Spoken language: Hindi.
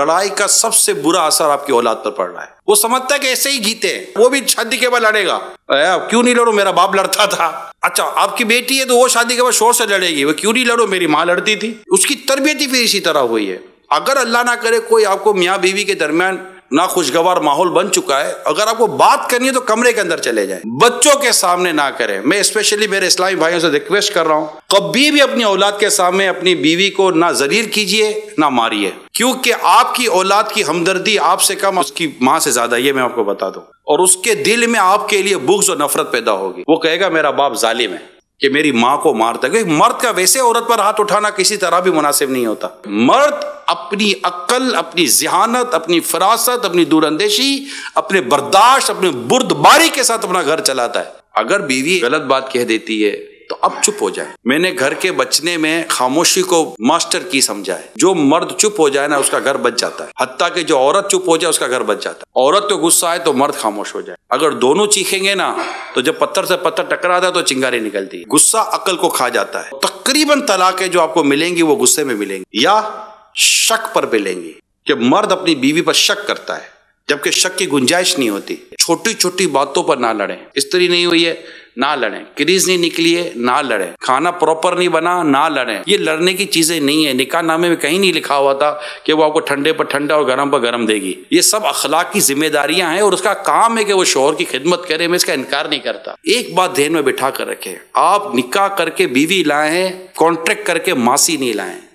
लड़ाई का सबसे बुरा असर आपकी औलाद पर पड़ रहा है। वो समझता है कि ऐसे ही जीते हैं, वो भी शादी के बाद लड़ेगा। क्यों नहीं लड़ो, मेरा बाप लड़ता था। अच्छा, आपकी बेटी है तो वो शादी के बाद शोर से लड़ेगी, वो क्यों नहीं लड़ो, मेरी माँ लड़ती थी। उसकी तरबियत ही फिर इसी तरह हुई है। अगर अल्लाह ना करे कोई आपको मियाँ बीवी के दरमियान ना खुशगवार माहौल बन चुका है, अगर आपको बात करनी है तो कमरे के अंदर चले जाएं, बच्चों के सामने ना करें। मैं स्पेशली मेरे इस्लामी भाइयों से रिक्वेस्ट कर रहा हूं, कभी भी अपनी औलाद के सामने अपनी बीवी को ना जलील कीजिए ना मारिए, क्योंकि आपकी औलाद की हमदर्दी आपसे कम उसकी माँ से ज्यादा, ये मैं आपको बता दूं। और उसके दिल में आपके लिए बुग़्ज़ और नफरत पैदा होगी। वो कहेगा मेरा बाप जालिम है कि मेरी माँ को मारता है। मर्द का वैसे औरत पर हाथ उठाना किसी तरह भी मुनासिब नहीं होता। मर्द अपनी अक्ल, अपनी ज़हानत, अपनी फरासत, अपनी दूरअंदेशी, अपने बर्दाश्त, अपने बुर्दबारी के साथ अपना घर चलाता है। अगर बीवी गलत बात कह देती है तो अब चुप हो जाए। मैंने घर के बचने में खामोशी को मास्टर की समझा है। जो मर्द चुप हो जाए ना, उसका घर बच जाता है। हत्ता कि जो औरत चुप हो जाए, उसका घर बच जाता है। औरत को गुस्सा आए तो मर्द खामोश हो जाए। अगर दोनों चीखेंगे ना, तो जब पत्थर से पत्थर टकराता है तो चिंगारी निकलती है। गुस्सा अक्ल को खा जाता है। तकरीबन तलाकें जो आपको मिलेंगी वो गुस्से में मिलेंगी या शक पर मिलेंगी, कि मर्द अपनी बीवी पर शक करता है जबकि शक की गुंजाइश नहीं होती। छोटी छोटी बातों पर ना लड़ें। इस्त्री नहीं हुई है, ना लड़ें। क्रीज नहीं निकली है, ना लड़ें। खाना प्रॉपर नहीं बना, ना लड़ें। ये लड़ने की चीजें नहीं है। निकाह नामे में कहीं नहीं लिखा हुआ था कि वो आपको ठंडे पर ठंडा और गर्म पर गर्म देगी। ये सब अखलाक की जिम्मेदारियां हैं और उसका काम है कि वो शौहर की खिदमत करे। मैं इसका इनकार नहीं करता। एक बात ध्यान में बिठा कर रखें, आप निकाह करके बीवी लाए हैं, कॉन्ट्रैक्ट करके मासी नहीं लाए।